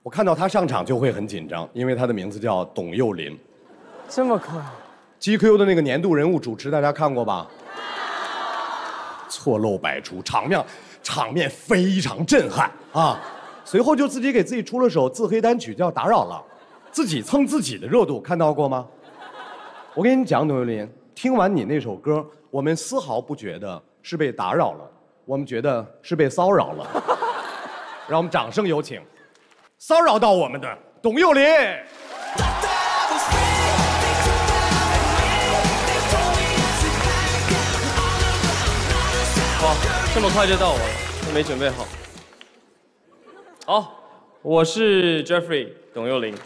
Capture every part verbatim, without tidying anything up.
我看到他上场就会很紧张，因为他的名字叫董又霖。 这么快 ？G Q 的那个年度人物主持，大家看过吧？错漏百出，场面场面非常震撼啊！随后就自己给自己出了首自黑单曲，叫《打扰了》，自己蹭自己的热度，看到过吗？我跟你讲，董又霖，听完你那首歌，我们丝毫不觉得是被打扰了，我们觉得是被骚扰了。让我们掌声有请骚扰到我们的董又霖。 哇，这么快就到我了，都没准备好。好，我是 Jeffrey 董又霖。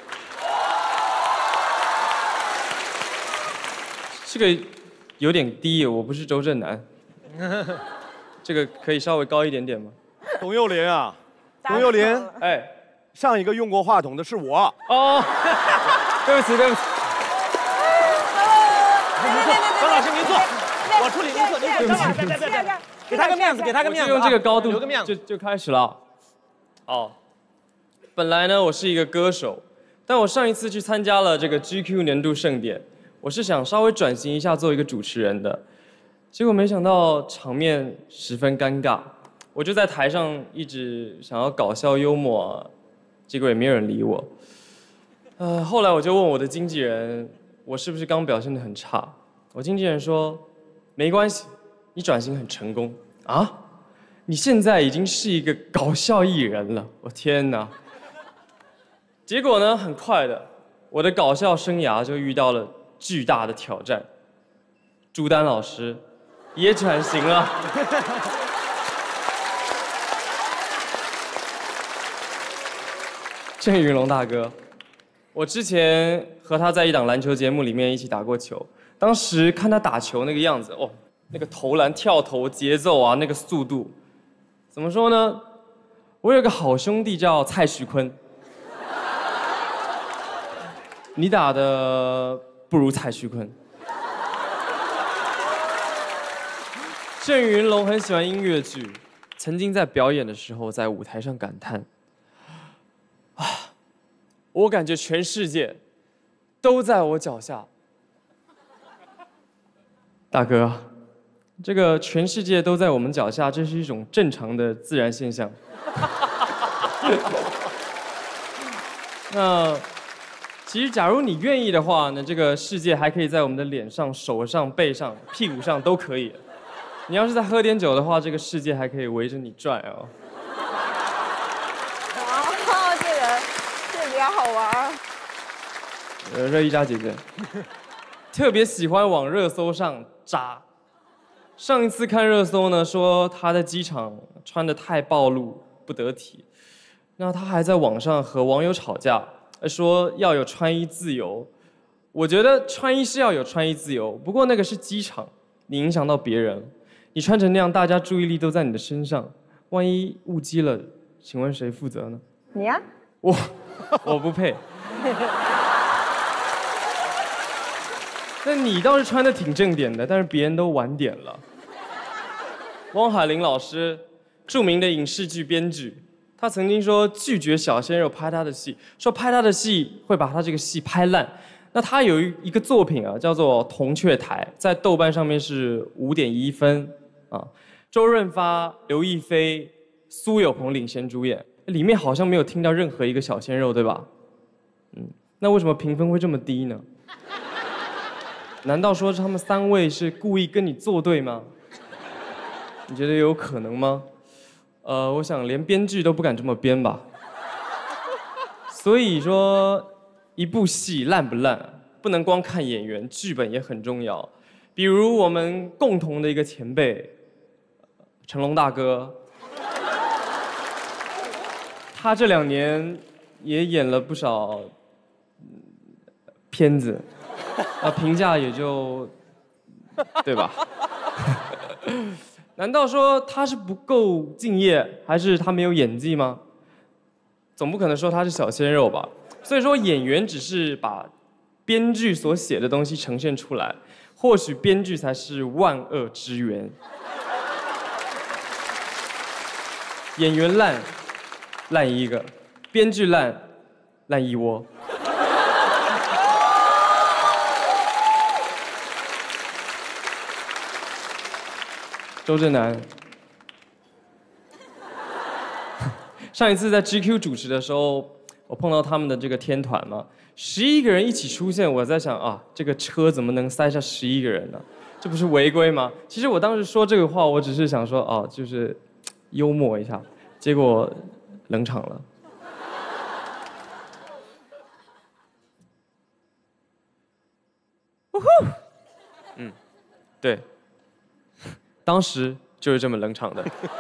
这个有点低，我不是周震南。这个可以稍微高一点点吗？ 董又霖啊，董又霖， 哎， 上一个用过话筒的是我。 哦，对不起，对不起。 您坐，张老师您坐，我处理，您坐，您坐，张老师，别别别别，给他个面子，给他个面子， 就用这个高度， 留个面子， 就就开始了。哦，本来呢，我是一个歌手，但我上一次去参加了这个 G Q 年度盛典，我是想稍微转型一下，做一个主持人的，结果没想到场面十分尴尬，我就在台上一直想要搞笑幽默，结果也没有人理我。呃，后来我就问我的经纪人，我是不是刚表现得很差？我经纪人说，没关系，你转型很成功啊。你现在已经是一个搞笑艺人了，我天哪！结果呢，很快的，我的搞笑生涯就遇到了巨大的挑战。朱丹老师也转型了。郑云龙大哥，我之前和他在一档篮球节目里面一起打过球，当时看他打球那个样子，哦，那个投篮、跳投、节奏啊，那个速度。怎么说呢？我有个好兄弟叫蔡徐坤，你打的不如蔡徐坤。郑云龙很喜欢音乐剧，曾经在表演的时候在舞台上感叹：啊，我感觉全世界都在我脚下。大哥。这个全世界都在我们脚下，这是一种正常的自然现象。那其实，假如你愿意的话呢，这个世界还可以在我们的脸上、手上、背上、屁股上都可以。你要是再喝点酒的话，这个世界还可以围着你转哦。 哦，这个这个比较好玩。 呃，热依扎姐姐特别喜欢往热搜上扎。上一次看热搜呢，说他在机场穿得太暴露不得体，那他还在网上和网友吵架，说要有穿衣自由。我觉得穿衣是要有穿衣自由，不过那个是机场，你影响到别人，你穿成那样，大家注意力都在你的身上，万一误机了，请问谁负责呢？ 你呀、啊？ 我，我不配。那你倒是穿得挺正点的，但是别人都晚点了。汪海林老师，著名的影视剧编剧，他曾经说拒绝小鲜肉拍他的戏，说拍他的戏会把他这个戏拍烂。那他有一个作品啊，叫做《铜雀台》，在豆瓣上面是五点一分啊。周润发、刘亦菲、苏有朋领衔主演，里面好像没有听到任何一个小鲜肉，对吧？嗯，那为什么评分会这么低呢？难道说他们三位是故意跟你作对吗？你觉得有可能吗？呃，我想连编剧都不敢这么编吧。所以说，一部戏烂不烂，不能光看演员，剧本也很重要。比如我们共同的一个前辈，成龙大哥，他这两年也演了不少片子。啊，评价也就，对吧？难道说他是不够敬业，还是他没有演技吗？总不可能说他是小鲜肉吧？所以说演员只是把编剧所写的东西呈现出来，或许编剧才是万恶之源。演员烂，烂一个；编剧烂， 烂一窝。周震南，上一次在 G Q 主持的时候，我碰到他们的这个天团嘛，十一个人一起出现，我在想啊，这个车怎么能塞下十一个人呢？这不是违规吗？其实我当时说这个话，我只是想说哦、啊，就是幽默一下，结果冷场了。呜呼，嗯，对。当时就是这么冷场的。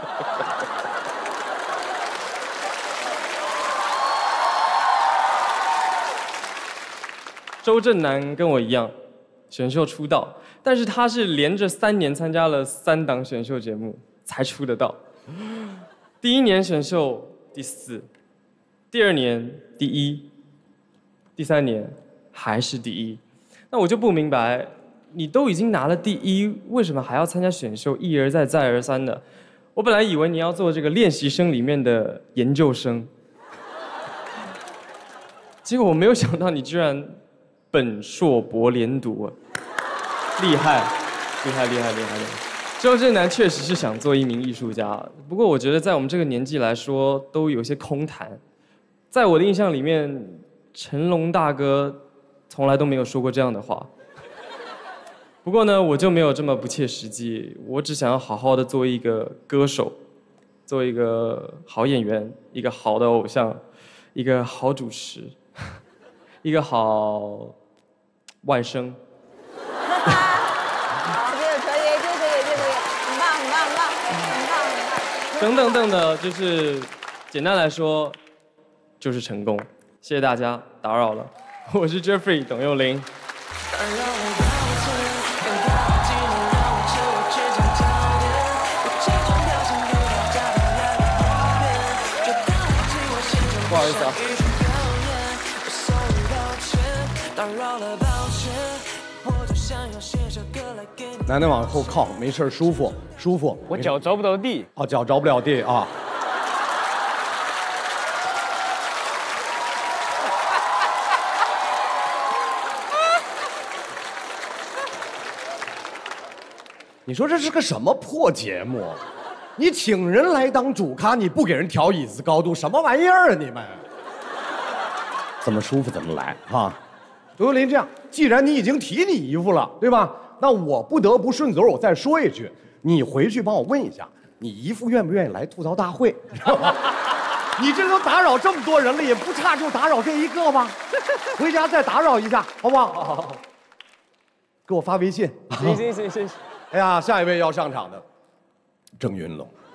周震南跟我一样，选秀出道，但是他是连着三年参加了三档选秀节目才出得到。第一年选秀第四，第二年第一，第三年还是第一。那我就不明白。你都已经拿了第一，为什么还要参加选秀，一而再再而三的？我本来以为你要做这个练习生里面的研究生，结果我没有想到你居然本硕博连读啊！厉害，厉害，厉害，厉害！厉害！周震南确实是想做一名艺术家，不过我觉得在我们这个年纪来说，都有些空谈。在我的印象里面，成龙大哥从来都没有说过这样的话。不过呢，我就没有这么不切实际，我只想要好好的做一个歌手，做一个好演员，一个好的偶像，一个好主持，一个好外甥。 好，这个可以，这个可以，这个可以，很棒，很棒，很棒，很棒，很棒。 等等等的，就是简单来说，就是成功。谢谢大家，打扰了，我是 Jeffrey 董又霖。不好意思啊。 男的往后靠，没事舒服舒服。 我脚着不着地。 哦，脚着不了地啊。你说这是个什么破节目？你请人来当主咖，你不给人调椅子高度，什么玩意儿啊你们？怎么舒服怎么来啊！董又霖，这样，既然你已经提你姨夫了，对吧？那我不得不顺嘴我再说一句，你回去帮我问一下，你姨夫愿不愿意来吐槽大会？知道吗？你这都打扰这么多人了，也不差就打扰这一个吧？回家再打扰一下，好不好？好好好，给我发微信。 行行行行行。 哎呀，下一位要上场的，郑云龙。